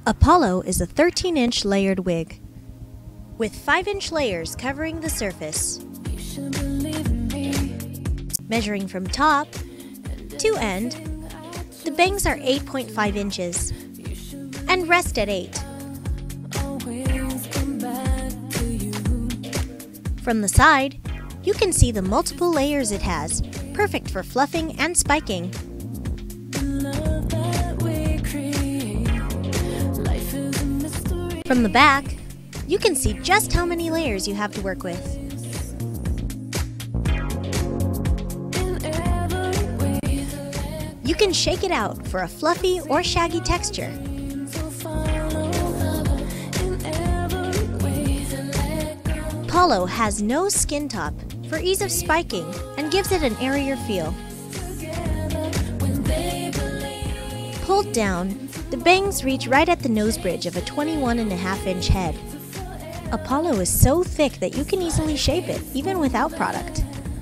Apollo is a 13-inch layered wig, with 5-inch layers covering the surface. Measuring from top to end, the bangs are 8.5 inches and rest at 8. From the side, you can see the multiple layers it has, perfect for fluffing and spiking. From the back, you can see just how many layers you have to work with. You can shake it out for a fluffy or shaggy texture. Apollo has no skin top for ease of spiking and gives it an airier feel. Pulled down, the bangs reach right at the nose bridge of a 21.5-inch head. Apollo is so thick that you can easily shape it, even without product.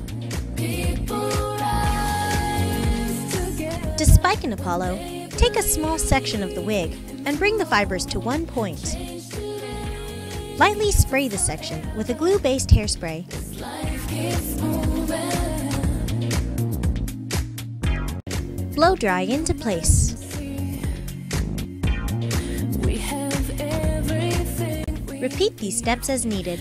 To spike an Apollo, take a small section of the wig and bring the fibers to one point. Lightly spray the section with a glue-based hairspray. Blow dry into place. Repeat these steps as needed.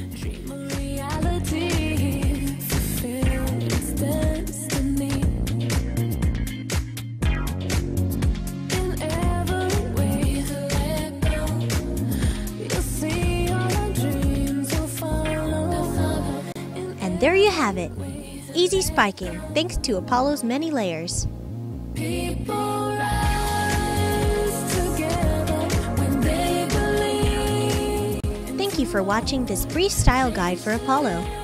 And there you have it. Easy spiking thanks to Apollo's many layers. Thank you for watching this brief style guide for Apollo.